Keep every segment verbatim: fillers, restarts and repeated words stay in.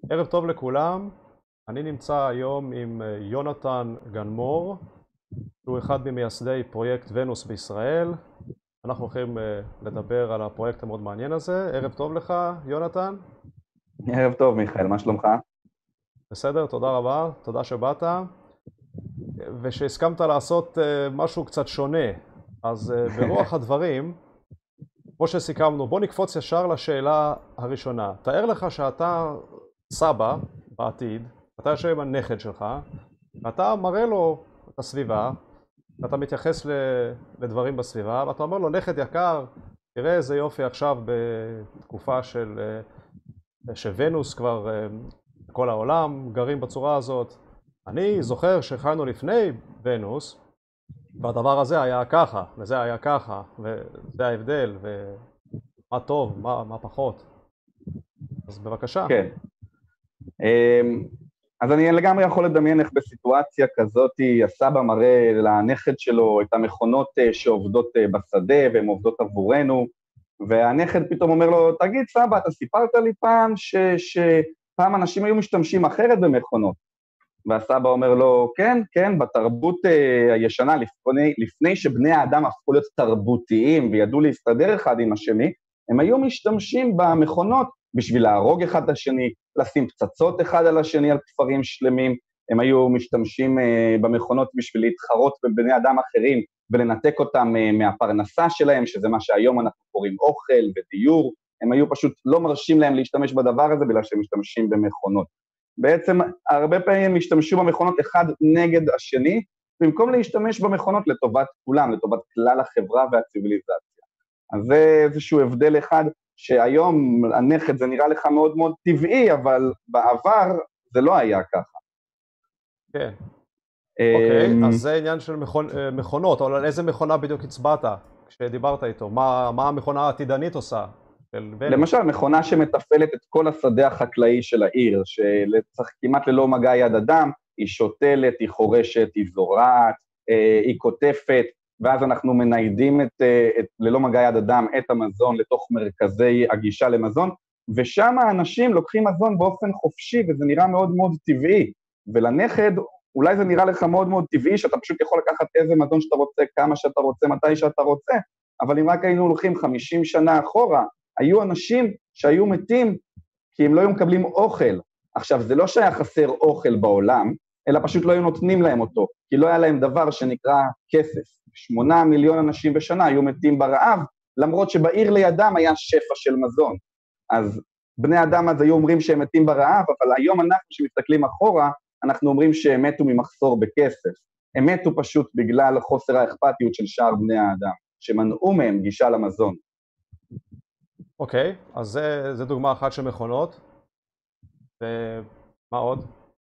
ערב טוב לכולם, אני נמצא היום עם יונתן גנמור, שהוא אחד ממייסדי פרויקט ונוס בישראל. אנחנו הולכים לדבר על הפרויקט המאוד מעניין הזה. ערב טוב לך, יונתן. ערב טוב, מיכאל, מה שלומך? בסדר, תודה רבה, תודה שבאת, ושהסכמת לעשות משהו קצת שונה. אז ברוח הדברים, כמו שסיכמנו, בוא נקפוץ ישר לשאלה הראשונה. תאר לך שאתה סבא בעתיד, אתה יושב עם הנכד שלך, ואתה מראה לו את הסביבה, ואתה מתייחס לדברים בסביבה, ואתה אומר לו, נכד יקר, תראה איזה יופי עכשיו בתקופה של שוונוס כבר בכל העולם, גרים בצורה הזאת. אני זוכר שחיינו לפני ונוס, והדבר הזה היה ככה, וזה היה ככה, וזה ההבדל, ומה טוב, מה, מה פחות. אז בבקשה. כן. אז אני לגמרי יכול לדמיין איך בסיטואציה כזאת הסבא מראה לנכד שלו את המכונות שעובדות בשדה והן עובדות עבורנו, והנכד פתאום אומר לו, תגיד סבא, אתה סיפרת לי פעם ש, שפעם אנשים היו משתמשים אחרת במכונות? והסבא אומר לו, כן, כן, בתרבות הישנה, לפני, לפני שבני האדם הפכו להיות תרבותיים וידעו להסתדר אחד עם השני, הם היו משתמשים במכונות בשביל להרוג אחד את השני, לשים פצצות אחד על השני על כפרים שלמים, הם היו משתמשים במכונות בשביל להתחרות בבני אדם אחרים, ולנתק אותם מהפרנסה שלהם, שזה מה שהיום אנחנו קוראים אוכל ודיור, הם היו פשוט לא מרשים להם להשתמש בדבר הזה, בגלל שהם משתמשים במכונות. בעצם הרבה פעמים השתמשו במכונות אחד נגד השני, במקום להשתמש במכונות לטובת כולם, לטובת כלל החברה והציביליזציה. אז זה איזשהו הבדל אחד, שהיום הנכד זה נראה לך מאוד מאוד טבעי, אבל בעבר זה לא היה ככה. כן. אוקיי, אז זה עניין של מכונות, אבל על איזה מכונה בדיוק הצבעת כשדיברת איתו? מה, מה המכונה העתידנית עושה? למשל, מכונה שמתפעלת את כל השדה החקלאי של העיר, שצריך כמעט ללא מגע יד אדם, היא שותלת, היא חורשת, היא זורעת, היא כותפת, ואז אנחנו מניידים את, את, ללא מגע יד אדם את המזון לתוך מרכזי הגישה למזון, ושם האנשים לוקחים מזון באופן חופשי, וזה נראה מאוד מאוד טבעי, ולנכד אולי זה נראה לך מאוד מאוד טבעי, שאתה פשוט יכול לקחת איזה מזון שאתה רוצה, כמה שאתה רוצה, מתי שאתה רוצה, אבל אם רק היינו הולכים חמישים שנה אחורה, היו אנשים שהיו מתים כי הם לא היו מקבלים אוכל. עכשיו, זה לא שהיה חסר אוכל בעולם, אלא פשוט לא היו נותנים להם אותו, כי לא היה להם דבר שנקרא כסף. שמונה מיליון אנשים בשנה היו מתים ברעב, למרות שבעיר לידם היה שפע של מזון. אז בני אדם אז היו אומרים שהם מתים ברעב, אבל היום אנחנו שמסתכלים אחורה, אנחנו אומרים שהם מתו ממחסור בכסף. הם מתו פשוט בגלל חוסר האכפתיות של שאר בני האדם, שמנעו מהם גישה למזון. אוקיי, אז זה, זה דוגמה אחת של מכונות. ומה עוד?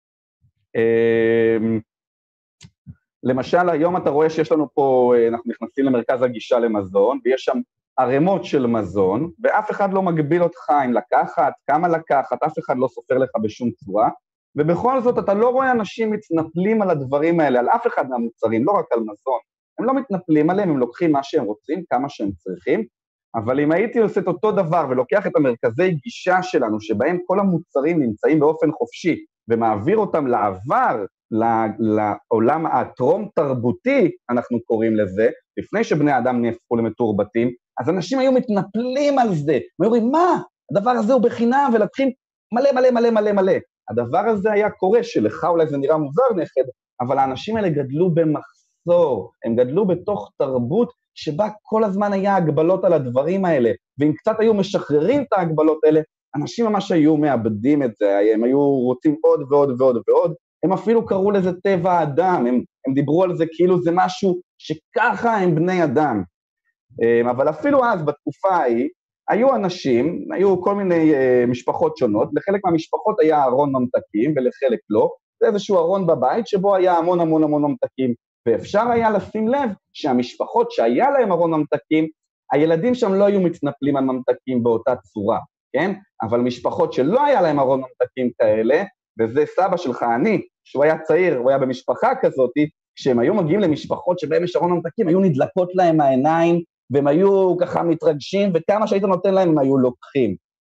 למשל, היום אתה רואה שיש לנו פה, אנחנו נכנסים למרכז הגישה למזון, ויש שם ערימות של מזון, ואף אחד לא מגביל אותך אם לקחת, כמה לקחת, אף אחד לא סופר לך בשום צורה, ובכל זאת אתה לא רואה אנשים מתנפלים על הדברים האלה, על אף אחד מהמוצרים, לא רק על מזון. הם לא מתנפלים עליהם, הם לוקחים מה שהם רוצים, כמה שהם צריכים, אבל אם הייתי עושה את אותו דבר ולוקח את המרכזי גישה שלנו, שבהם כל המוצרים נמצאים באופן חופשי, ומעביר אותם לעבר, לעולם הטרום תרבותי, אנחנו קוראים לזה, לפני שבני האדם נהפכו למתורבתים, אז אנשים היו מתנפלים על זה, ואומרים, מה? הדבר הזה הוא בחינם, ולקחים מלא מלא מלא מלא מלא. הדבר הזה היה קורה, שלך אולי זה נראה מוזר נכד, אבל האנשים האלה גדלו במחסור, הם גדלו בתוך תרבות, שבה כל הזמן היה הגבלות על הדברים האלה, ואם קצת היו משחררים את ההגבלות האלה, אנשים ממש היו מאבדים את זה, הם היו רוצים עוד ועוד ועוד ועוד, הם אפילו קראו לזה טבע האדם, הם, הם דיברו על זה כאילו זה משהו שככה הם בני אדם. אבל אפילו אז, בתקופה ההיא, היו אנשים, היו כל מיני משפחות שונות, לחלק מהמשפחות היה ארון ממתקים, ולחלק לא, זה איזשהו ארון בבית, שבו היה המון המון המון ממתקים, ואפשר היה לשים לב שהמשפחות שהיה להם ארון ממתקים, הילדים שם לא היו מתנפלים על ממתקים באותה צורה, כן? אבל משפחות שלא היה להם ארון ממתקים כאלה, וזה סבא שלך, אני, שהוא היה צעיר, הוא היה במשפחה כזאת, כשהם היו מגיעים למשפחות שבהם יש ארון ממתקים, היו נדלקות להם העיניים, והם היו ככה מתרגשים, וכמה שהיית נותן להם הם היו לוקחים.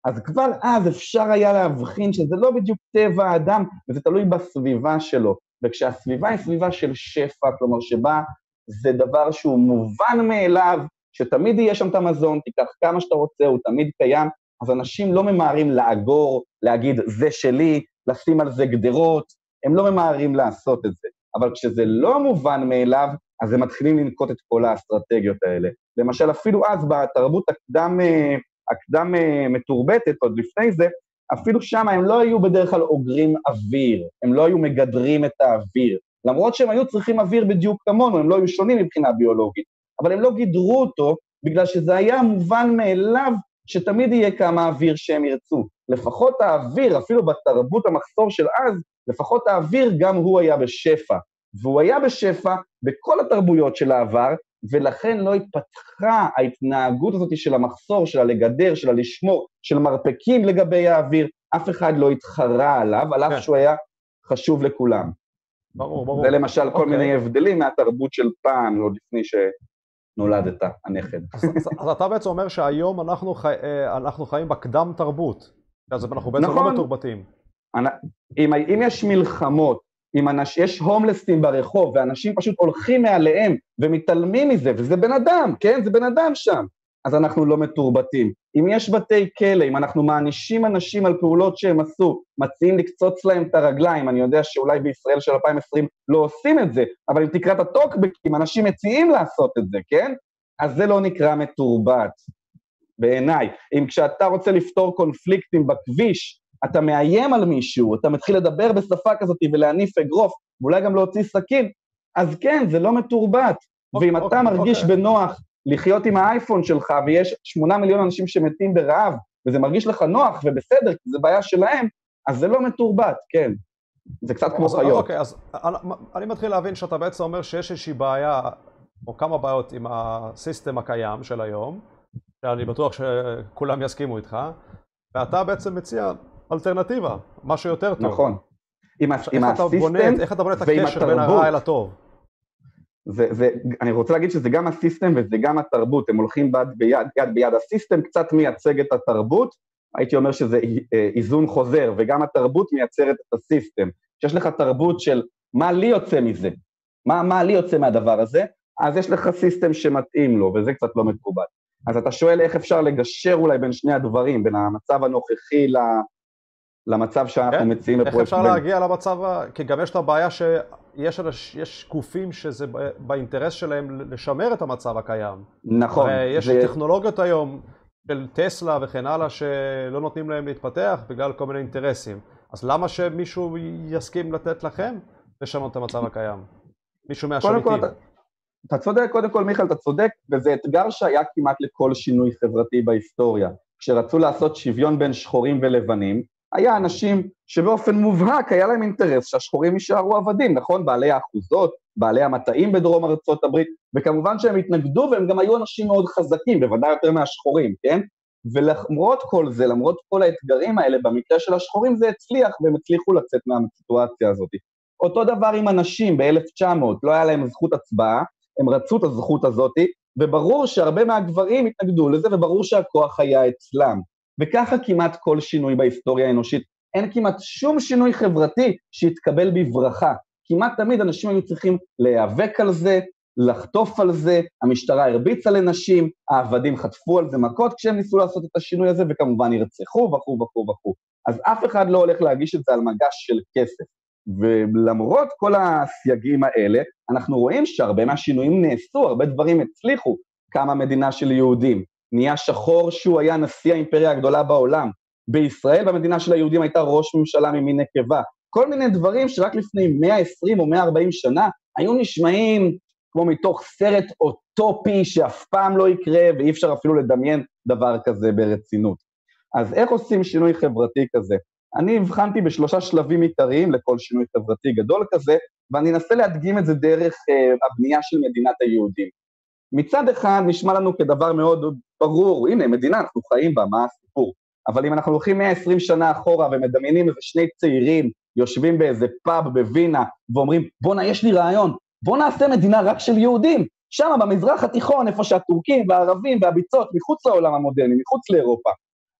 אז כבר אז אפשר היה להבחין שזה לא בדיוק טבע האדם, וזה תלוי בסביבה שלו, וכשהסביבה היא סביבה של שפע, כלומר שבה זה דבר שהוא מובן מאליו, שתמיד יהיה שם את המזון, תיקח כמה שאתה רוצה, הוא תמיד קיים, אז אנשים לא ממהרים לאגור, להגיד זה שלי, לשים על זה גדרות, הם לא ממהרים לעשות את זה, אבל כשזה לא מובן מאליו, אז הם מתחילים לנקוט את כל האסטרטגיות האלה. למשל, אפילו אז בתרבות הקדם, הקדם מתורבתת, עוד לפני זה, אפילו שם הם לא היו בדרך כלל אוגרים אוויר, הם לא היו מגדרים את האוויר, למרות שהם היו צריכים אוויר בדיוק כמונו, הם לא היו שונים מבחינה ביולוגית, אבל הם לא גידרו אותו, בגלל שזה היה מובן מאליו, שתמיד יהיה כמה אוויר שהם ירצו. לפחות האוויר, אפילו בתרבות המחסור של אז, לפחות האוויר גם הוא היה בשפע, והוא היה בשפע בכל התרבויות של העבר, ולכן לא התפתחה ההתנהגות הזאת של המחסור, של הלגדר, של הלשמור, של מרפקים לגבי האוויר, אף אחד לא התחרה עליו, על אף שהוא היה חשוב לכולם. ברור, ברור. זה למשל כל מיני הבדלים מהתרבות של פעם, עוד לפני שנולדת, הנכד. אז אתה בעצם אומר שהיום אנחנו חיים בקדם תרבות, אז אנחנו בעצם לא מתורבתים. אם יש מלחמות, אם יש הומלסים ברחוב, ואנשים פשוט הולכים מעליהם ומתעלמים מזה, וזה בן אדם, כן? זה בן אדם שם. אז אנחנו לא מתורבתים. אם יש בתי כלא, אם אנחנו מענישים אנשים על פעולות שהם עשו, מציעים לקצוץ להם את הרגליים, אני יודע שאולי בישראל של אלפיים ועשרים לא עושים את זה, אבל אם תקרא את הטוקבקים, אנשים מציעים לעשות את זה, כן? אז זה לא נקרא מתורבת, בעיניי. אם כשאתה רוצה לפתור קונפליקטים בכביש, אתה מאיים על מישהו, אתה מתחיל לדבר בשפה כזאת ולהניף אגרוף, ואולי גם להוציא סכין, אז כן, זה לא מתורבת. ואם אתה אוקיי, מרגיש אוקיי. בנוח לחיות עם האייפון שלך, ויש שמונה מיליון אנשים שמתים ברעב, וזה מרגיש לך נוח ובסדר, כי זה בעיה שלהם, אז זה לא מתורבת, כן. זה קצת כמו אז, חיות. אוקיי, אז אני, אני מתחיל להבין שאתה בעצם אומר שיש איזושהי בעיה, או כמה בעיות עם הסיסטם הקיים של היום, שאני בטוח שכולם יסכימו איתך, ואתה בעצם מציע אלטרנטיבה, משהו יותר טוב. נכון. עם, איך עם אתה הסיסטם בונה, איך אתה בונה את הקשר בין הרע אל הטוב? זה, זה, אני רוצה להגיד שזה גם הסיסטם וזה גם התרבות, הם הולכים ביד ביד, יד ביד. הסיסטם קצת מייצג את התרבות, הייתי אומר שזה איזון חוזר, וגם התרבות מייצרת את הסיסטם. שיש לך תרבות של מה לי יוצא מזה, מה, מה לי יוצא מהדבר הזה, אז יש לך סיסטם שמתאים לו, וזה קצת לא מקובל. אז אתה שואל איך אפשר לגשר אולי בין שני הדברים, בין המצב הנוכחי ל... למצב שאנחנו כן? מציעים בפרויקט. איך אפשר בין... להגיע למצב, כי גם יש את הבעיה שיש יש גופים שזה באינטרס שלהם לשמר את המצב הקיים. נכון. יש זה... טכנולוגיות היום של טסלה וכן הלאה שלא נותנים להם להתפתח בגלל כל מיני אינטרסים. אז למה שמישהו יסכים לתת לכם לשנות את המצב הקיים? מישהו מהשליטים. אתה, אתה צודק, קודם כל מיכל, אתה צודק, וזה אתגר שהיה כמעט לכל שינוי חברתי בהיסטוריה. כשרצו לעשות שוויון בין שחורים ולבנים, היה אנשים שבאופן מובהק היה להם אינטרס שהשחורים יישארו עבדים, נכון? בעלי האחוזות, בעלי המטעים בדרום ארצות הברית, וכמובן שהם התנגדו והם גם היו אנשים מאוד חזקים, בוודאי יותר מהשחורים, כן? ולמרות כל זה, למרות כל האתגרים האלה, במקרה של השחורים זה הצליח, והם הצליחו לצאת מהסיטואציה הזאת. אותו דבר עם אנשים ב-אלף תשע מאות, לא היה להם זכות הצבעה, הם רצו את הזכות הזאת, וברור שהרבה מהגברים התנגדו לזה, וברור שהכוח היה אצלם. וככה כמעט כל שינוי בהיסטוריה האנושית, אין כמעט שום שינוי חברתי שהתקבל בברכה. כמעט תמיד אנשים היו צריכים להיאבק על זה, לחטוף על זה, המשטרה הרביצה לנשים, העבדים חטפו על זה מכות כשהם ניסו לעשות את השינוי הזה, וכמובן ירצחו וכו' וכו' וכו'. אז אף אחד לא הולך להגיש את זה על מגש של כסף. ולמרות כל הסייגים האלה, אנחנו רואים שהרבה מהשינויים נעשו, הרבה דברים הצליחו, כמה מדינה של יהודים. נהיה שחור שהוא היה נשיא האימפריה הגדולה בעולם. בישראל, במדינה של היהודים, הייתה ראש ממשלה ממין נקבה. כל מיני דברים שרק לפני מאה ועשרים או מאה וארבעים שנה, היו נשמעים כמו מתוך סרט אוטופי שאף פעם לא יקרה, ואי אפשר אפילו לדמיין דבר כזה ברצינות. אז איך עושים שינוי חברתי כזה? אני הבחנתי בשלושה שלבים עיקריים לכל שינוי חברתי גדול כזה, ואני אנסה להדגים את זה דרך אה, הבנייה של מדינת היהודים. מצד אחד נשמע לנו כדבר מאוד ברור, הנה מדינה, אנחנו חיים בה, מה הסיפור? אבל אם אנחנו הולכים מאה ועשרים שנה אחורה ומדמיינים איזה שני צעירים, יושבים באיזה פאב בווינה, ואומרים, בונה, יש לי רעיון, בוא נעשה מדינה רק של יהודים, שם במזרח התיכון, איפה שהטורקים והערבים והביצות, מחוץ לעולם המודרני, מחוץ לאירופה.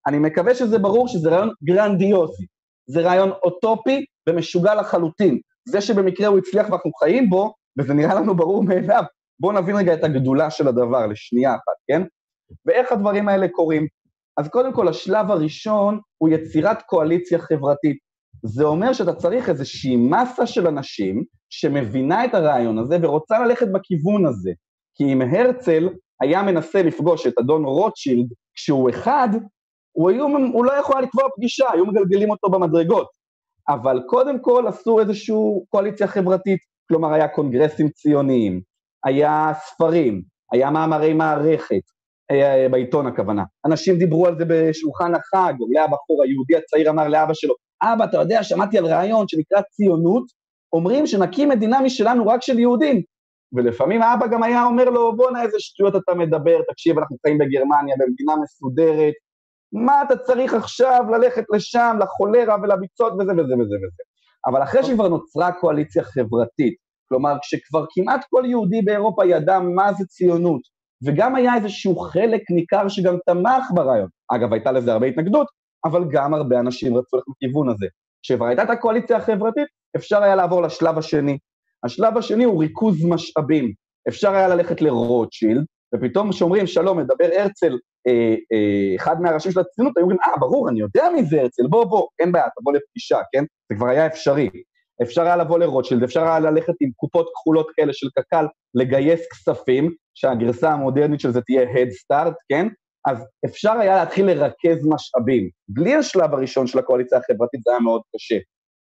אני מקווה שזה ברור שזה רעיון גרנדיוזי, זה רעיון אוטופי ומשוגע לחלוטין, זה שבמקרה הוא הצליח ואנחנו חיים בו, וזה נראה לנו ברור מאליו, בואו נבין רגע את הגדולה של הדבר לשנייה אחת, כן? ואיך הדברים האלה קורים? אז קודם כל, השלב הראשון הוא יצירת קואליציה חברתית, זה אומר שאתה צריך איזושהי מסה של אנשים שמבינה את הרעיון הזה ורוצה ללכת בכיוון הזה, כי אם הרצל היה מנסה לפגוש את אדון רוטשילד כשהוא אחד, הוא, היו, הוא לא יכול לקבוע פגישה, היו מגלגלים אותו במדרגות, אבל קודם כל עשו איזושהי קואליציה חברתית, כלומר היה קונגרסים ציוניים, היה ספרים, היה מאמרי מערכת, היה בעיתון הכוונה, אנשים דיברו על זה בשולחן החג, אולי הבחור היהודי הצעיר אמר לאבא שלו, אבא, אתה יודע, שמעתי על רעיון שנקרא ציונות, אומרים שנקים מדינה משלנו רק של יהודים, ולפעמים האבא גם היה אומר לו, בוא נה איזה שטויות אתה מדבר, תקשיב, אנחנו חיים בגרמניה, במדינה מסודרת, מה אתה צריך עכשיו ללכת לשם, לחולרה ולביצות וזה וזה וזה וזה. אבל אחרי שכבר נוצרה קואליציה חברתית, כלומר, כשכבר כמעט כל יהודי באירופה ידע מה זה ציונות, וגם היה איזשהו חלק ניכר שגם תמך ברעיון, אגב, הייתה לזה הרבה התנגדות, אבל גם הרבה אנשים רצו ללכת בכיוון הזה. כשכבר הייתה את הקואליציה החברתית, אפשר היה לעבור לשלב השני. השלב השני הוא ריכוז משאבים. אפשר היה ללכת לרוטשילד, ופתאום שאומרים, שלום, מדבר הרצל, אה, אה, אחד מהראשים של הציונות, היו אומרים, אה, ברור, אני יודע מי זה הרצל, בוא, בוא, אין בעיה, תבוא לפגישה, כן? זה כבר היה אפשרי. אפשר היה לבוא לרוטשילד, אפשר היה ללכת עם קופות כחולות כאלה של קק"ל, לגייס כספים, שהגרסה המודרנית של זה תהיה Head Start, כן? אז אפשר היה להתחיל לרכז משאבים. בלי השלב הראשון של הקואליציה החברתית זה היה מאוד קשה.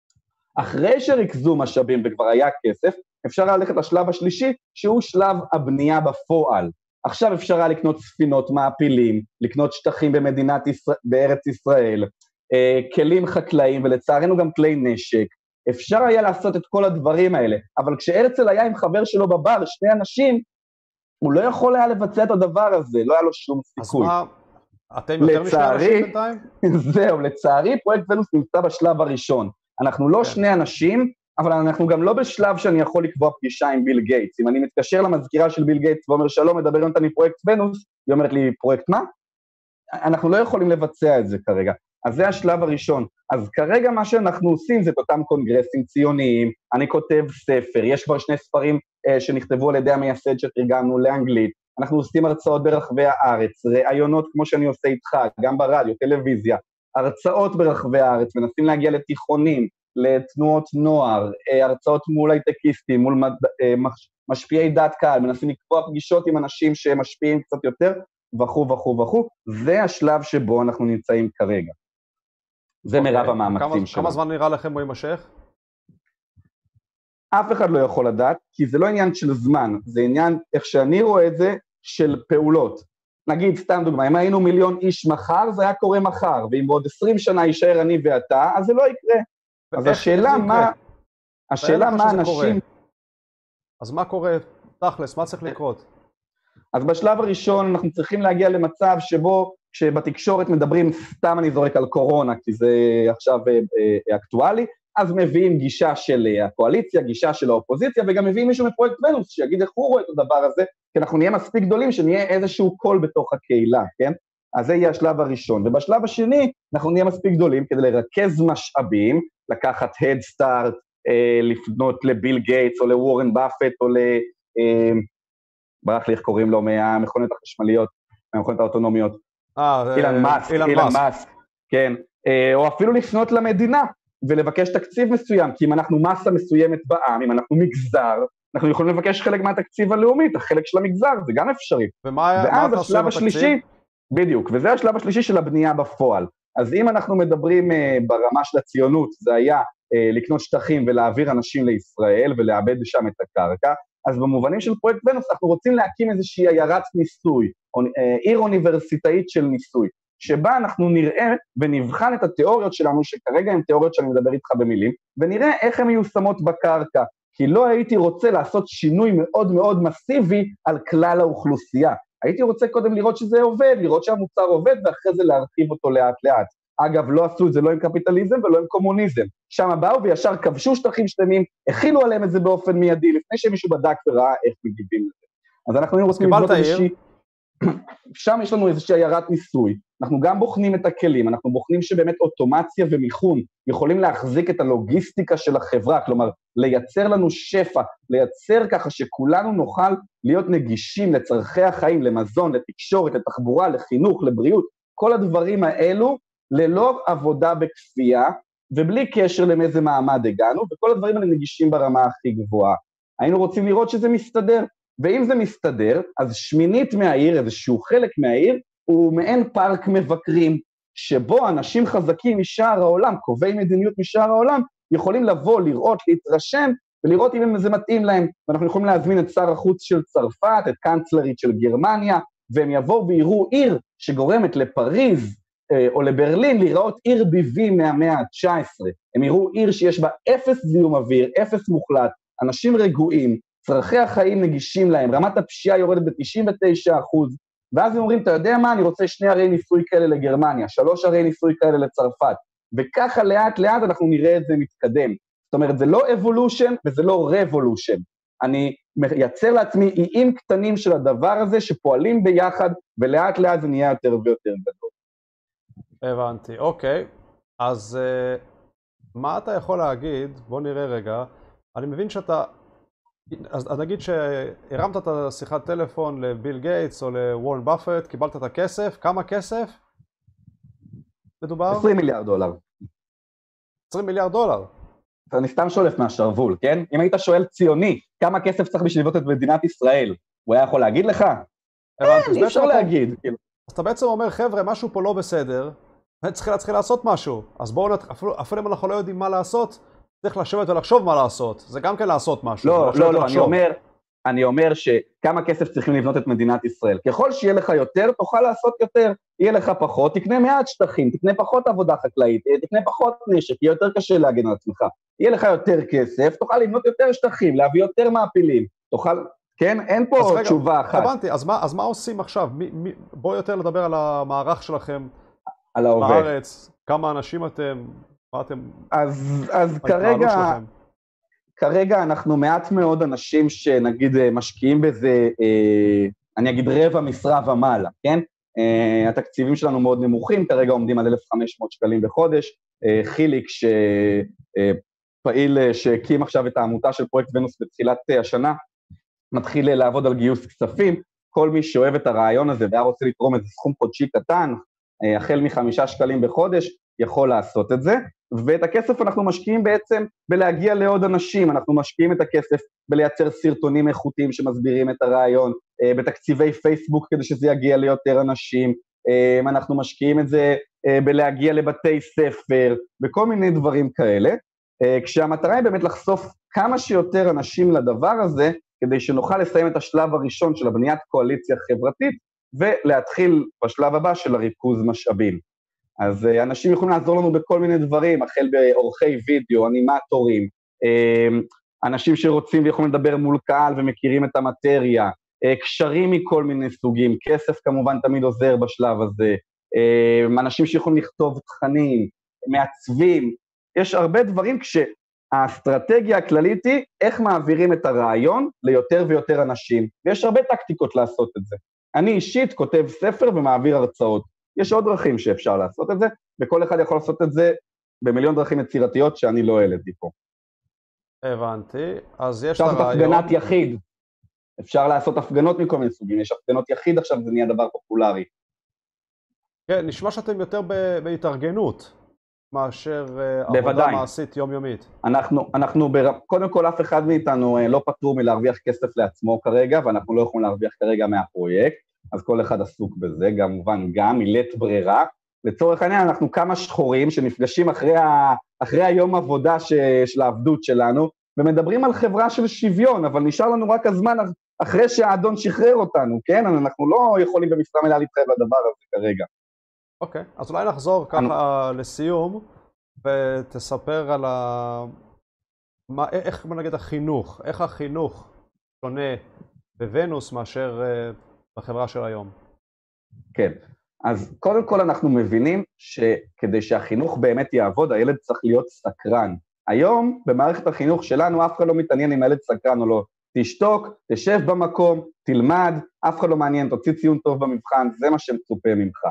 אחרי שריכזו משאבים וכבר היה כסף, אפשר היה ללכת לשלב השלישי, שהוא שלב הבנייה בפועל. עכשיו אפשר היה לקנות ספינות מעפילים, לקנות שטחים במדינת ישראל, בארץ ישראל, אה, כלים חקלאיים ולצערנו גם כלי נשק. אפשר היה לעשות את כל הדברים האלה, אבל כשהרצל היה עם חבר שלו בבר, שני אנשים, הוא לא יכול היה לבצע את הדבר הזה, לא היה לו שום סיכוי. אז מה, אתם יותר משני אנשים בינתיים? זהו, לצערי פרויקט ונוס נמצא בשלב הראשון. אנחנו לא שני אנשים, אבל אנחנו גם לא בשלב שאני יכול לקבוע פגישה עם ביל גייטס. אם אני מתקשר למזכירה של ביל גייטס ואומר, שלום, מדבר יונתן מפרויקט ונוס, היא אומרת לי, פרויקט מה? אנחנו לא יכולים לבצע את זה כרגע. אז זה השלב הראשון. אז כרגע מה שאנחנו עושים זה את אותם קונגרסים ציוניים, אני כותב ספר, יש כבר שני ספרים אה, שנכתבו על ידי המייסד שתרגמנו לאנגלית, אנחנו עושים הרצאות ברחבי הארץ, ראיונות כמו שאני עושה איתך, גם ברדיו, טלוויזיה, הרצאות ברחבי הארץ, מנסים להגיע לתיכונים, לתנועות נוער, אה, הרצאות מול הייטקיסטים, מול מד, אה, מש, משפיעי דעת קהל, מנסים לקבוע פגישות עם אנשים שמשפיעים קצת יותר, וכו וכו וכו, זה השלב שבו אנחנו נמצאים כרגע. זה okay. מרב המאמצים שלנו. כמה זמן נראה לכם הוא יימשך? אף אחד לא יכול לדעת, כי זה לא עניין של זמן, זה עניין, איך שאני רואה את זה, של פעולות. נגיד, סתם דוגמה, אם היינו מיליון איש מחר, זה היה קורה מחר, ואם בעוד עשרים שנה יישאר אני ואתה, אז זה לא יקרה. אז השאלה מה, השאלה מה אנשים... אז מה קורה, תכלס, מה צריך לקרות? אז בשלב הראשון אנחנו צריכים להגיע למצב שבו, כשבתקשורת מדברים, סתם אני זורק על קורונה, כי זה עכשיו אקטואלי, אז מביאים גישה של הקואליציה, גישה של האופוזיציה, וגם מביאים מישהו מפרויקט ונוס, שיגיד איך הוא רואה את הדבר הזה, כי אנחנו נהיה מספיק גדולים, שנהיה איזשהו קול בתוך הקהילה, כן? אז זה יהיה השלב הראשון. ובשלב השני, אנחנו נהיה מספיק גדולים, כדי לרכז משאבים, לקחת Head Start, אה, לפנות לביל גייטס, או לוורן באפט, או ל... אה, ברח לי איך קוראים לו, מהמכונות החשמליות, מהמכונות האוטונומיות. אה, אילן מאסק, אילן מאסק, כן. אה, או אפילו לפנות למדינה, ולבקש תקציב מסוים, כי אם אנחנו מסה מסוימת בעם, אם אנחנו מגזר, אנחנו יכולים לבקש חלק מהתקציב הלאומי, את החלק של המגזר, זה גם אפשרי. ומה אתה עושה עם התקציב? בדיוק, וזה השלב השלישי של הבנייה בפועל. אז אם אנחנו מדברים uh, ברמה של הציונות, זה היה uh, לקנות שטחים ולהעביר אנשים לישראל, ולאבד שם את הקרקע, אז במובנים של פרויקט ונוס, אנחנו רוצים להקים איזושהי עיירת ניסוי, או, uh, עיר אוניברסיטאית של ניסוי, שבה אנחנו נראה ונבחן את התיאוריות שלנו, שכרגע הן תיאוריות שאני מדבר איתך במילים, ונראה איך הן מיושמות בקרקע, כי לא הייתי רוצה לעשות שינוי מאוד מאוד מסיבי על כלל האוכלוסייה. הייתי רוצה קודם לראות שזה עובד, לראות שהמוצר עובד, ואחרי זה להרחיב אותו לאט לאט. אגב, לא עשו את זה לא עם קפיטליזם ולא עם קומוניזם. שם באו וישר כבשו שטחים שלמים, הכילו עליהם את זה באופן מיידי, לפני שמישהו בדק וראה איך מגיבים לזה. אז אנחנו רוצים לבנות איזושהי... שם יש לנו איזושהי עיירת ניסוי, אנחנו גם בוחנים את הכלים, אנחנו בוחנים שבאמת אוטומציה ומיכון יכולים להחזיק את הלוגיסטיקה של החברה, כלומר, לייצר לנו שפע, לייצר ככה שכולנו נוכל להיות נגישים לצרכי החיים, למזון, לתקשורת, לתחבורה, לחינוך, לבריאות, כל הדברים האלו, ללא עבודה בכפייה, ובלי קשר למאיזה מעמד הגענו, וכל הדברים האלה נגישים ברמה הכי גבוהה. היינו רוצים לראות שזה מסתדר, ואם זה מסתדר, אז שמינית מהעיר, איזשהו חלק מהעיר, הוא מעין פארק מבקרים, שבו אנשים חזקים משאר העולם, קובעי מדיניות משאר העולם, יכולים לבוא, לראות, להתרשם, ולראות אם זה מתאים להם. ואנחנו יכולים להזמין את שר החוץ של צרפת, את קנצלרית של גרמניה, והם יבואו ויראו עיר שגורמת לפריז, או לברלין, לראות עיר ביבי מהמאה ה-תשע עשרה. הם יראו עיר שיש בה אפס זיהום אוויר, אפס מוחלט, אנשים רגועים, צרכי החיים נגישים להם, רמת הפשיעה יורדת ב-תשעים ותשעה אחוז, ואז הם אומרים, אתה יודע מה, אני רוצה שני ערי ניסוי כאלה לגרמניה, שלוש ערי ניסוי כאלה לצרפת, וככה לאט לאט אנחנו נראה את זה מתקדם. זאת אומרת, זה לא אבולושן וזה לא רבולושן. אני מייצר לעצמי איים קטנים של הדבר הזה, שפועלים ביחד, ולאט לאט זה נהיה יותר ויותר גדול. הבנתי, אוקיי. אז uh, מה אתה יכול להגיד, בוא נראה רגע, אני מבין שאתה, אז נגיד שהרמת את השיחת טלפון לביל גייטס או לוורן באפט, קיבלת את הכסף, כמה כסף? מדובר? עשרים מיליארד דולר. עשרים מיליארד דולר? אני סתם שולף מהשרוול, כן? אם היית שואל ציוני, כמה כסף צריך בשביל לבנות את מדינת ישראל, הוא היה יכול להגיד לך? הבנתי, אי אפשר להגיד. אז אתה בעצם אומר, חבר'ה, משהו פה לא בסדר, צריכים להתחיל לעשות משהו, אז בואו, אפילו אם אנחנו לא יודעים מה לעשות, צריך לשבת ולחשוב מה לעשות, זה גם כן לעשות משהו. לא, לא, לא, אני אומר, אני אומר שכמה כסף צריכים לבנות את מדינת ישראל, ככל שיהיה לך יותר, תוכל לעשות יותר, יהיה לך פחות, תקנה מעט שטחים, תקנה פחות עבודה חקלאית, תקנה פחות נשק, יהיה יותר קשה להגן על עצמך, יהיה לך יותר כסף, תוכל לבנות יותר שטחים, להביא יותר מעפילים, תוכל, כן, אין פה רגע, תשובה אחת. הבנתי, אז מה, אז מה עושים עכשיו? מי, מי, בואו יותר לדבר על המערך שלכם, על העובד. בארץ, כמה אנשים אתם, מה אתם... אז, אז כרגע, כרגע אנחנו מעט מאוד אנשים שנגיד משקיעים בזה, אה, אני אגיד רבע משרה ומעלה, כן? אה, התקציבים שלנו מאוד נמוכים, כרגע עומדים על אלף וחמש מאות שקלים בחודש, אה, חיליק שפעיל אה, שהקים עכשיו את העמותה של פרויקט ונוס בתחילת אה, השנה, מתחיל לעבוד על גיוס כספים, כל מי שאוהב את הרעיון הזה והיה רוצה לתרום איזה סכום חודשי קטן, אה, החל מחמישה שקלים בחודש, יכול לעשות את זה, ואת הכסף אנחנו משקיעים בעצם בלהגיע לעוד אנשים, אנחנו משקיעים את הכסף בלייצר סרטונים איכותיים שמסבירים את הרעיון, בתקציבי פייסבוק כדי שזה יגיע ליותר אנשים, אנחנו משקיעים את זה בלהגיע לבתי ספר, בכל מיני דברים כאלה, כשהמטרה היא באמת לחשוף כמה שיותר אנשים לדבר הזה, כדי שנוכל לסיים את השלב הראשון של הבניית קואליציה חברתית, ולהתחיל בשלב הבא של הריכוז משאבים. אז אנשים יכולים לעזור לנו בכל מיני דברים, החל באורחי וידאו, אנימטורים, אנשים שרוצים ויכולים לדבר מול קהל ומכירים את המטריה, קשרים מכל מיני סוגים, כסף כמובן תמיד עוזר בשלב הזה, אנשים שיכולים לכתוב תכנים, מעצבים, יש הרבה דברים כשהאסטרטגיה הכללית היא איך מעבירים את הרעיון ליותר ויותר אנשים, ויש הרבה טקטיקות לעשות את זה. אני אישית כותב ספר ומעביר הרצאות, יש עוד דרכים שאפשר לעשות את זה, וכל אחד יכול לעשות את זה במיליון דרכים יצירתיות שאני לא העליתי פה. הבנתי, אז יש את הרעיון... אפשר לעשות הפגנת יחיד, אפשר לעשות הפגנות מכל מיני סוגים, יש הפגנות יחיד עכשיו, זה נהיה דבר פופולרי. כן, נשמע שאתם יותר בהתארגנות, מאשר עבודה מעשית יומיומית. אנחנו, אנחנו בר... קודם כל אף אחד מאיתנו לא פטור מלהרוויח כסף לעצמו כרגע, ואנחנו לא יכולים להרוויח כרגע מהפרויקט, אז כל אחד עסוק בזה, גם מובן גם מילת ברירה. לצורך העניין אנחנו כמה שחורים שנפגשים אחרי, ה... אחרי היום עבודה ש... של העבדות שלנו, ומדברים על חברה של שוויון, אבל נשאר לנו רק הזמן אחרי שהאדון שחרר אותנו, כן? אנחנו לא יכולים במשרה מלאה להתחייב לדבר הזה כרגע. אוקיי, אז אולי נחזור ככה לסיום, ותספר על ה... מה, איך נגיד החינוך, איך החינוך שונה בוונוס מאשר בחברה של היום? כן, אז קודם כל אנחנו מבינים שכדי שהחינוך באמת יעבוד, הילד צריך להיות סקרן. היום במערכת החינוך שלנו אף אחד לא מתעניין אם הילד סקרן או לא. תשתוק, תשב במקום, תלמד, אף אחד לא מעניין, תוציא ציון טוב במבחן, זה מה שמצופה ממך.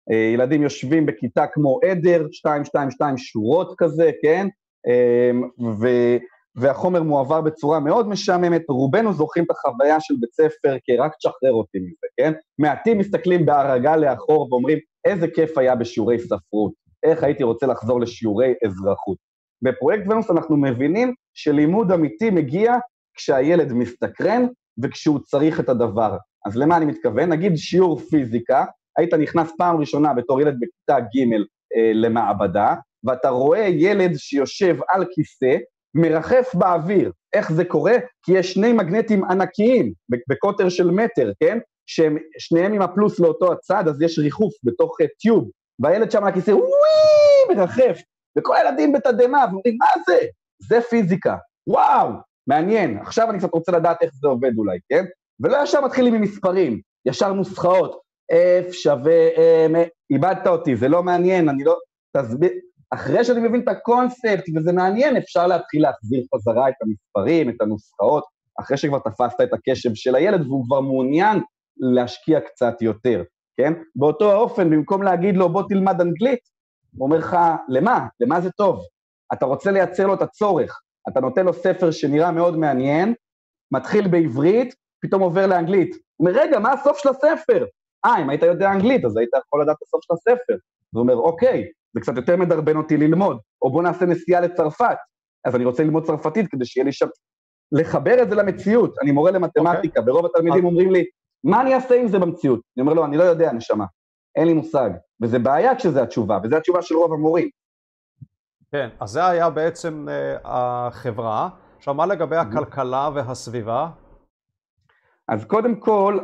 ילדים יושבים בכיתה כמו עדר, שתיים, שתיים, שתיים שורות כזה, כן? ו... והחומר מועבר בצורה מאוד משעממת, רובנו זוכרים את החוויה של בית ספר, כי רק תשחרר אותי מזה, כן? מעטים מסתכלים בהרגע לאחור ואומרים, איזה כיף היה בשיעורי ספרות, איך הייתי רוצה לחזור לשיעורי אזרחות. בפרויקט ונוס אנחנו מבינים שלימוד אמיתי מגיע כשהילד מסתקרן וכשהוא צריך את הדבר. אז למה אני מתכוון? נגיד שיעור פיזיקה, היית נכנס פעם ראשונה בתור ילד בכיתה ג' אה, למעבדה, ואתה רואה ילד שיושב על כיסא, מרחף באוויר. איך זה קורה? כי יש שני מגנטים ענקיים, בקוטר של מטר, כן? שהם שניהם עם הפלוס לאותו הצד, אז יש ריחוף בתוך טיוב, והילד שם על הכיסא, וואי, מרחף, וכל הילדים בתדמה, ואומרים, מה זה? זה פיזיקה. וואו, מעניין. עכשיו אני קצת רוצה לדעת איך זה עובד אולי, כן? ולא ישר מתחילים עם מספרים, ישר נוסחאות, F שווה, M, איבדת אותי, זה לא מעניין, אני לא, תסביר, אחרי שאני מבין את הקונספט, וזה מעניין, אפשר להתחיל להחזיר חזרה את המספרים, את הנוסחאות, אחרי שכבר תפסת את הקשב של הילד, והוא כבר מעוניין להשקיע קצת יותר, כן? באותו האופן, במקום להגיד לו, בוא תלמד אנגלית, הוא אומר לך, למה? למה זה טוב? אתה רוצה לייצר לו את הצורך, אתה נותן לו ספר שנראה מאוד מעניין, מתחיל בעברית, פתאום עובר לאנגלית. הוא אומר, רגע, מה הסוף של הספר? אה, אם היית יודע אנגלית, אז היית יכול לדעת את הסוף של הספר. הוא אומר, אוקיי, זה קצת יותר מדרבן אותי ללמוד, או בוא נעשה נסיעה לצרפת, אז אני רוצה ללמוד צרפתית כדי שיהיה לי שם, לחבר את זה למציאות, אני מורה למתמטיקה, okay. ברוב התלמידים okay. אומרים לי, מה אני אעשה עם זה במציאות? אני אומר לו, אני לא יודע, נשמה, אין לי מושג, וזה בעיה כשזה התשובה, וזה התשובה של רוב המורים. כן, אז זה היה בעצם uh, החברה, עכשיו מה לגבי הכלכלה והסביבה? אז קודם כל,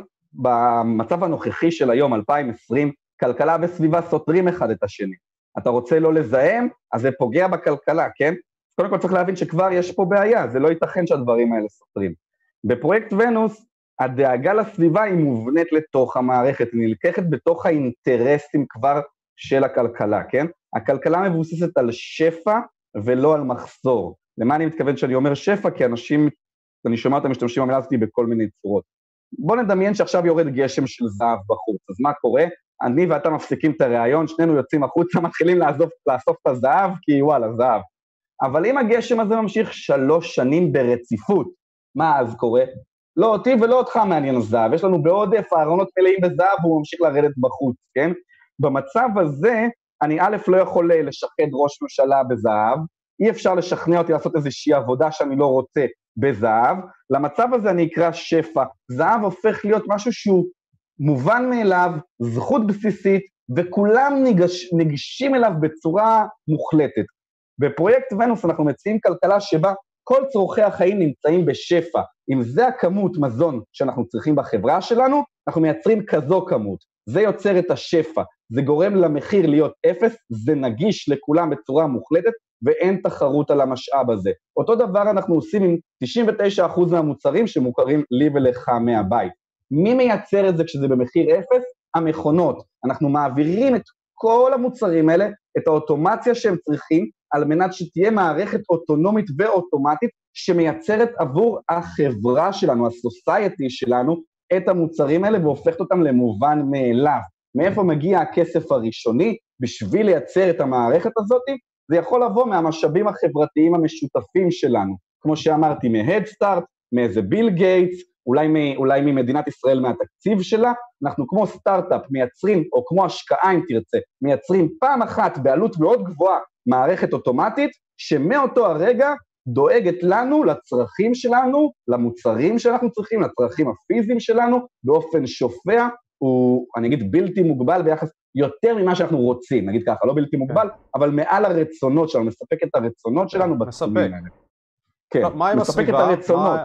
במצב הנוכחי של היום, אלפיים ועשרים, כלכלה וסביבה סותרים אחד את השני. אתה רוצה לא לזהם, אז זה פוגע בכלכלה, כן? קודם כל צריך להבין שכבר יש פה בעיה, זה לא ייתכן שהדברים האלה סותרים. בפרויקט ונוס, הדאגה לסביבה היא מובנית לתוך המערכת, היא נלקחת בתוך האינטרסים כבר של הכלכלה, כן? הכלכלה מבוססת על שפע ולא על מחסור. למה אני מתכוון שאני אומר שפע? כי אנשים, אני שומע אותם משתמשים במילה הזאת בכל מיני צורות. בוא נדמיין שעכשיו יורד גשם של זהב בחוץ, אז מה קורה? אני ואתה מפסיקים את הרעיון, שנינו יוצאים החוצה, מתחילים לאסוף, לאסוף את הזהב, כי וואלה, זהב. אבל אם הגשם הזה ממשיך שלוש שנים ברציפות, מה אז קורה? לא אותי ולא אותך מעניין הזהב, יש לנו בעודף, הארונות מלאים בזהב, והוא ממשיך לרדת בחוץ, כן? במצב הזה, אני א' לא יכול לשחד ראש ממשלה בזהב, אי אפשר לשכנע אותי לעשות איזושהי עבודה שאני לא רוצה בזהב, למצב הזה אני אקרא שפע, זהב הופך להיות משהו שהוא מובן מאליו, זכות בסיסית, וכולם ניגש, נגישים אליו בצורה מוחלטת. בפרויקט ונוס אנחנו מציעים כלכלה שבה כל צורכי החיים נמצאים בשפע, אם זה הכמות מזון שאנחנו צריכים בחברה שלנו, אנחנו מייצרים כזו כמות, זה יוצר את השפע, זה גורם למחיר להיות אפס, זה נגיש לכולם בצורה מוחלטת, ואין תחרות על המשאב הזה. אותו דבר אנחנו עושים עם תשעים ותשעה אחוז מהמוצרים שמוכרים לי ולך מהבית. מי מייצר את זה כשזה במחיר אפס? המכונות. אנחנו מעבירים את כל המוצרים האלה, את האוטומציה שהם צריכים, על מנת שתהיה מערכת אוטונומית ואוטומטית, שמייצרת עבור החברה שלנו, הסוסייטי שלנו, את המוצרים האלה, והופכת אותם למובן מאליו. מאיפה מגיע הכסף הראשוני? בשביל לייצר את המערכת הזאת, זה יכול לבוא מהמשאבים החברתיים המשותפים שלנו. כמו שאמרתי, מהדסטארט, מאיזה ביל גייטס, אולי, אולי ממדינת ישראל מהתקציב שלה, אנחנו כמו סטארט-אפ מייצרים, או כמו השקעה אם תרצה, מייצרים פעם אחת בעלות מאוד גבוהה מערכת אוטומטית, שמאותו הרגע דואגת לנו, לצרכים שלנו, למוצרים שאנחנו צריכים, לצרכים הפיזיים שלנו, באופן שופע, הוא, אני אגיד, בלתי מוגבל ביחס יותר ממה שאנחנו רוצים, נגיד ככה, לא בלתי מוגבל, אבל מעל הרצונות שלנו, מספק את הרצונות שלנו בתחומים האלה. כן, מספק את הרצונות.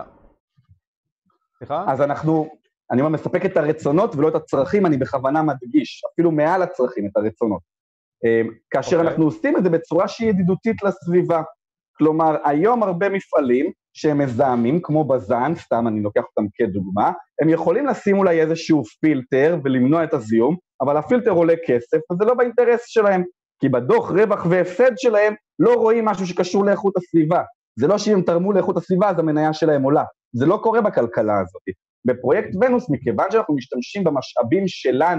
אז אנחנו, אני אומר, מספק את הרצונות ולא את הצרכים, אני בכוונה מדגיש, אפילו מעל הצרכים, את הרצונות. כאשר okay. אנחנו עושים את זה בצורה שהיא ידידותית לסביבה. כלומר, היום הרבה מפעלים שהם מזהמים, כמו בזן, סתם אני לוקח אותם כדוגמה, הם יכולים לשים אולי איזשהו פילטר ולמנוע את הזיהום, אבל הפילטר עולה כסף, וזה לא באינטרס שלהם, כי בדוח רווח והפסד שלהם לא רואים משהו שקשור לאיכות הסביבה. זה לא שאם תרמו לאיכות הסביבה, אז המניה שלהם עולה. זה לא קורה בכלכלה הזאת. בפרויקט ונוס, מכיוון שאנחנו משתמשים במשאבים שלנו,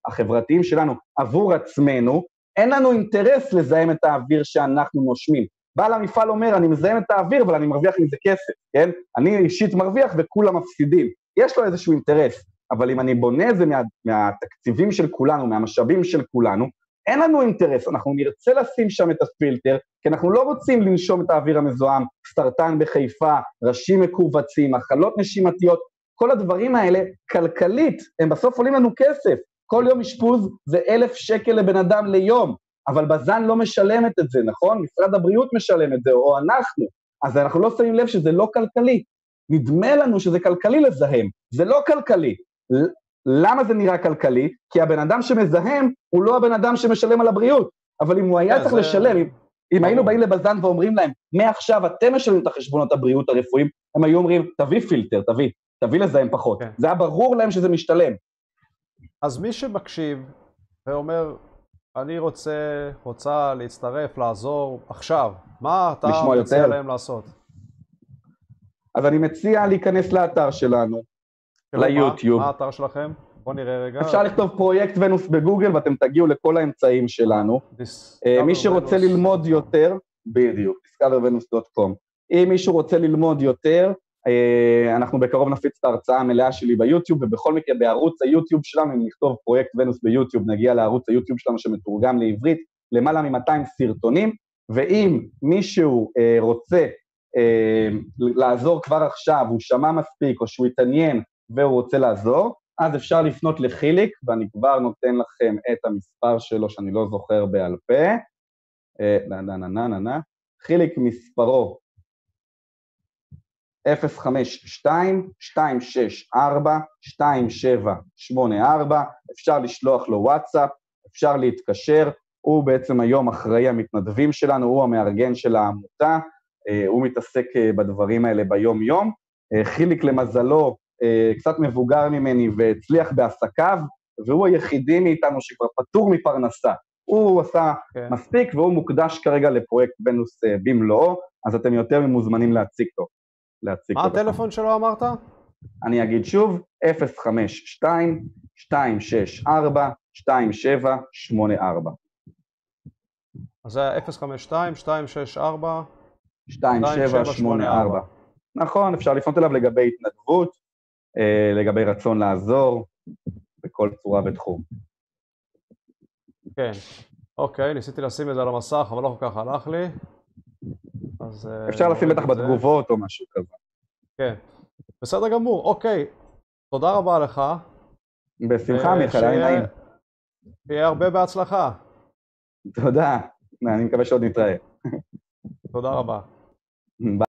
החברתיים שלנו עבור עצמנו, אין לנו אינטרס לזהם את האוויר שאנחנו נושמים. בעל המפעל אומר, אני מזהם את האוויר, אבל אני מרוויח עם זה כסף, כן? אני אישית מרוויח וכולם מפסידים. יש לו איזשהו אינטרס, אבל אם אני בונה את זה מה, מהתקציבים של כולנו, מהמשאבים של כולנו, אין לנו אינטרס, אנחנו נרצה לשים שם את הפילטר, כי אנחנו לא רוצים לנשום את האוויר המזוהם, סרטן בחיפה, ראשים מקובצים, מחלות נשימתיות, כל הדברים האלה, כלכלית, הם בסוף עולים לנו כסף. כל יום אשפוז זה אלף שקל לבן אדם ליום, אבל בזן לא משלמת את זה, נכון? משרד הבריאות משלם את זה, או אנחנו. אז אנחנו לא שמים לב שזה לא כלכלי. נדמה לנו שזה כלכלי לזהם, זה לא כלכלי. למה זה נראה כלכלי? כי הבן אדם שמזהם הוא לא הבן אדם שמשלם על הבריאות, אבל אם הוא היה צריך לשלם, אם, אם היינו באים לבזן ואומרים להם, מעכשיו אתם משלמים את החשבונות הבריאות הרפואיים, הם היו אומרים, תביא פילטר, תביא, תביא לזהם פחות. זה היה ברור להם שזה משתלם. אז מי שמקשיב ואומר, אני רוצה, רוצה להצטרף, לעזור עכשיו, מה אתה מציע להם לעשות? אז אני מציע להיכנס לאתר שלנו, ליוטיוב. מה האתר שלכם? בוא נראה רגע. אפשר לכתוב פרויקט ונוס בגוגל, ואתם תגיעו לכל האמצעים שלנו. מי שרוצה ללמוד יותר, בדיוק, דיסקאבר ונוס דוט קום. אם מישהו רוצה ללמוד יותר, אנחנו בקרוב נפיץ את ההרצאה המלאה שלי ביוטיוב, ובכל מקרה בערוץ היוטיוב שלנו, אם נכתוב פרויקט ונוס ביוטיוב, נגיע לערוץ היוטיוב שלנו שמתורגם לעברית, למעלה מ-מאתיים סרטונים, ואם מישהו רוצה לעזור כבר עכשיו, הוא שמע מספיק, או שהוא התעניין והוא רוצה לעזור, אז אפשר לפנות לחיליק, ואני כבר נותן לכם את המספר שלו, שאני לא זוכר בעל פה, נה נה נה נה נה, חיליק מספרו, אפס חמש שתיים שתיים שש ארבע שתיים שבע שמונה ארבע, אפשר לשלוח לו וואטסאפ, אפשר להתקשר, הוא בעצם היום אחראי המתנדבים שלנו, הוא המארגן של העמותה, הוא מתעסק בדברים האלה ביום יום, חיליק למזלו קצת מבוגר ממני והצליח בעסקיו, והוא היחידי מאיתנו שכבר פטור מפרנסה, הוא עשה okay. מספיק והוא מוקדש כרגע לפרויקט ונוס במלואו, אז אתם יותר ממוזמנים להציג לו. מה הטלפון שלו אמרת? אני אגיד שוב, אפס חמש שתיים שתיים שש ארבע שתיים שבע שמונה ארבע. אז זה אפס חמש שתיים שתיים שש ארבע שתיים שבע שמונה ארבע. נכון, אפשר לפנות אליו לגבי התנדבות, לגבי רצון לעזור, בכל צורה ותחום. כן, אוקיי, ניסיתי לשים את זה על המסך, אבל לא כל כך הלך לי. אפשר לשים בטח בתגובות או משהו כזה. כן, בסדר גמור, אוקיי. תודה רבה לך. בשמחה, מיכאל, היה נעים. שיהיה הרבה בהצלחה. תודה, אני מקווה שעוד נתראה. תודה רבה. ביי.